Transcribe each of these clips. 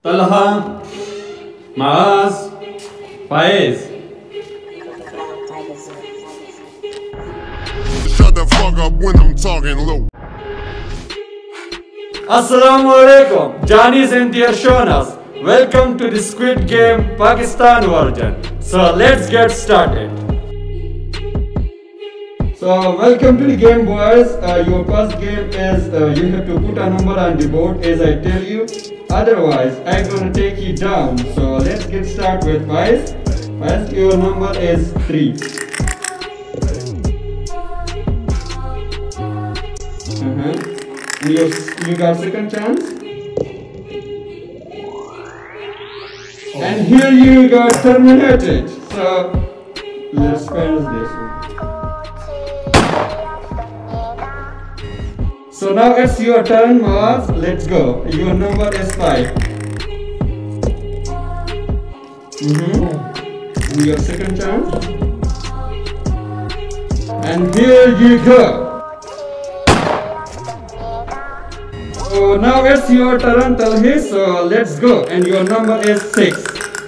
Talha, Maaz, Faiz. Shut the fuck up when I'm talking low. Assalamu alaikum, Johnny's and dear Shonas. Welcome to the Squid Game Pakistan version. So let's get started. So welcome to the game, boys. Your first game is you have to put a number on the board as I tell you. Otherwise, I'm gonna take you down. So let's get started with Faiz. Faiz, your number is 3. You got second chance. And here you got terminated. So let's finish this one. So now it's your turn, Maaz. Let's go. Your number is 5. And your second chance. And here you go. So now it's your turn, Talhi. So let's go. And your number is 6.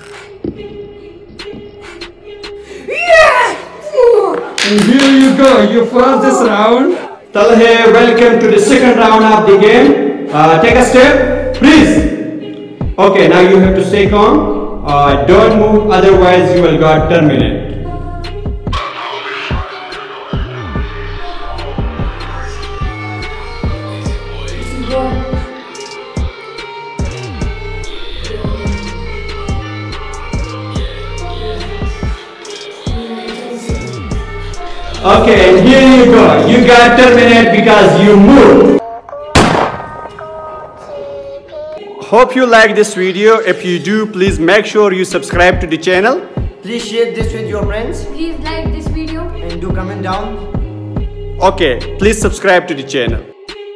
And here you go. You first this round. Talhe, welcome to the second round of the game. Take a step, please. Okay, now you have to stay calm. Don't move, otherwise you will get terminated. Okay, and here you go. You got terminated because you moved. Hope you like this video. If you do, please make sure you subscribe to the channel. Please share this with your friends. Please like this video. And do comment down. Okay, please subscribe to the channel.